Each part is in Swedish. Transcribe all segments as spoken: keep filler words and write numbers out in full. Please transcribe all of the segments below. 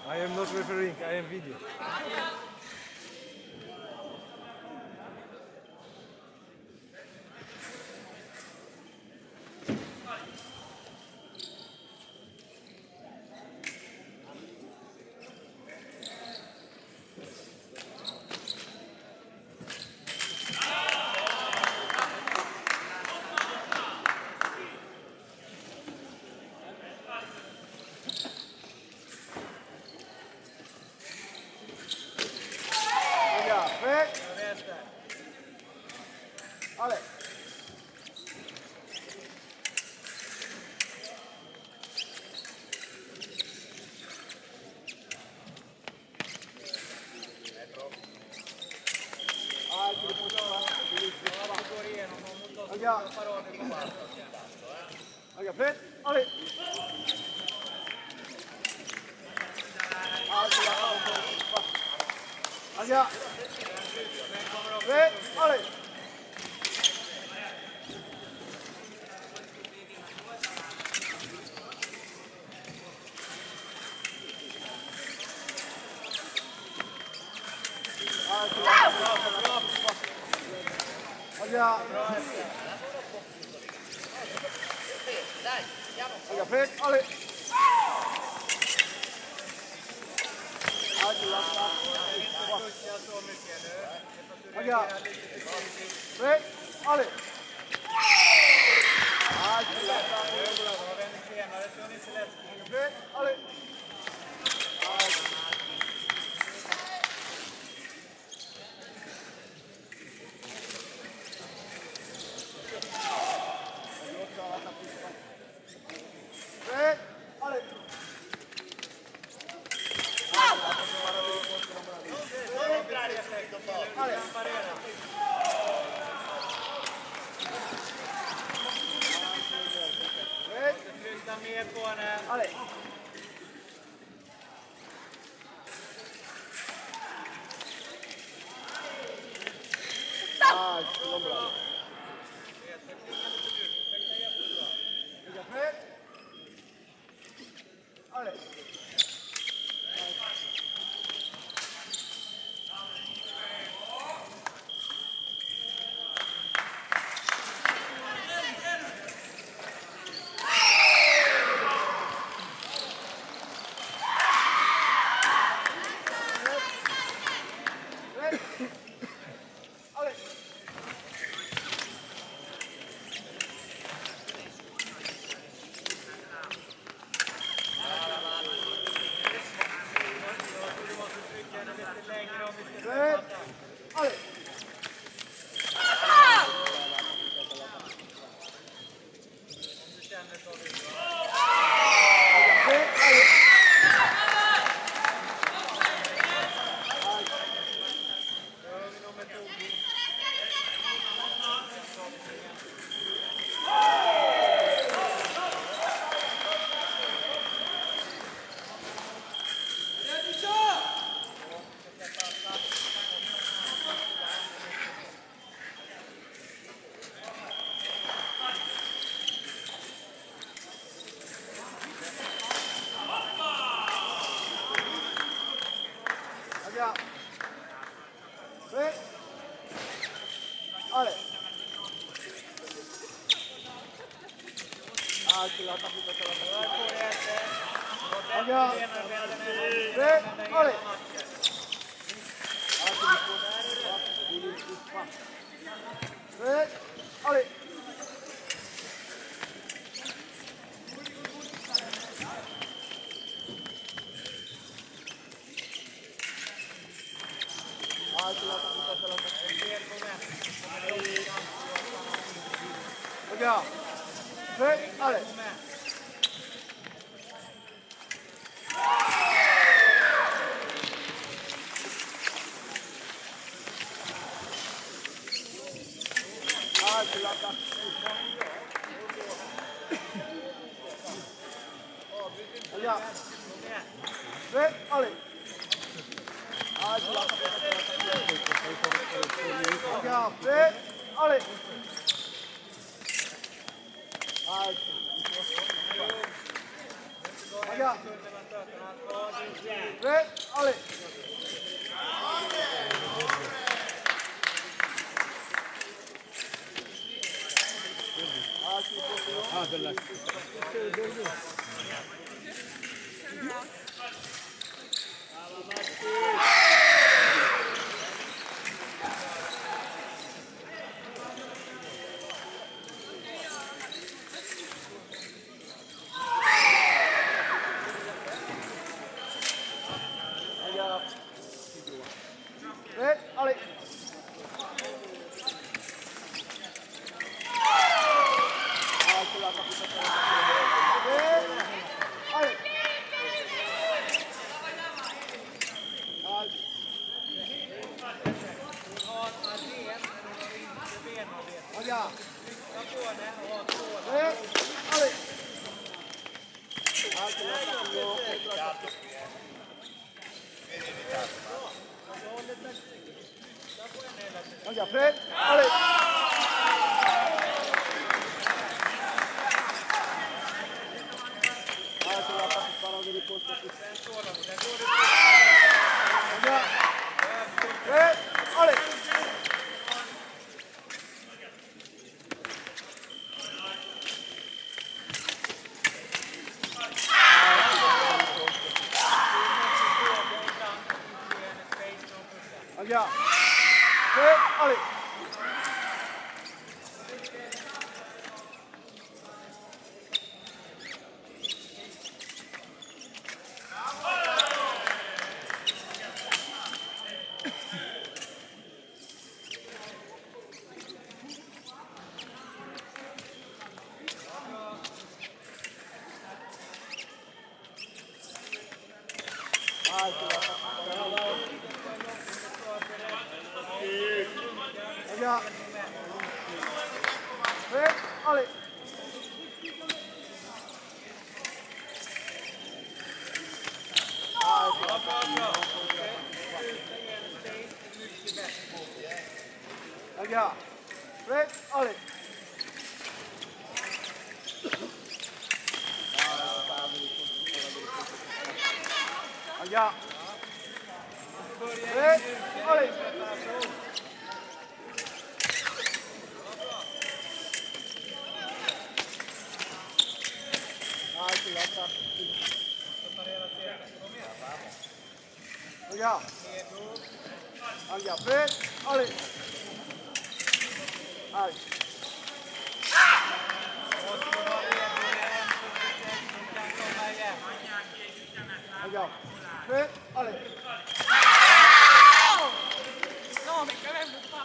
I am not referring, I am video. Ale. Raga. Raga, fred. Ale. Raga. Fred. Ale. Raga. Raga, fred. Ale. Raga. Fred. Ale. Fred. Ale. Fred. Ale. Mer på henne. Ale. Ah, det var bra. Ale. Ja. Fred. Ale. Ah, ce l'ha capito per la Ja. Fred. Ale. Fred. Ale. Ja. Fred. Ale. Ah, ce l'ha Ja. Fred. Ale. Ah, ce l'ha Ja. Fred. Ale. Ah, ja. Red, allez. Ah, bella. Red, allez. Ah, c'est là, Red, allez. Regarde. Red, allez. Ah, c'est là, Regarde, Fred, allez. Ah, c'est la partie parlant de l'épaule. Regarde. Fred, allez. Regarde. Fred, allez. Ah, c'est là. Regarde. Fred, allez. Ah, c'est là. Regarde. Fred, allez. Regarde. Fred, allez. Ah, c'est là, ça. Regarde. Regarde, Fred, allez. Allez. Regarde. Fred, allez. Non, mais quand même pas.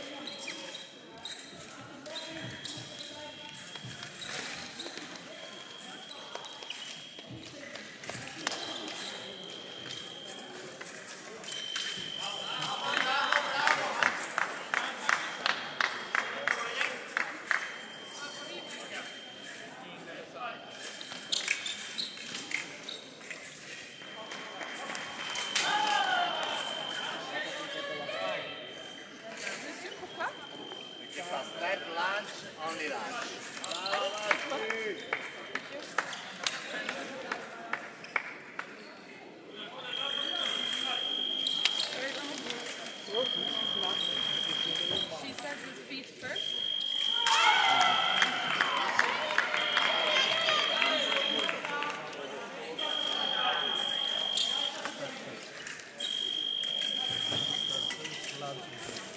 Step lunch, only lunch. She says his feet first. Lunch.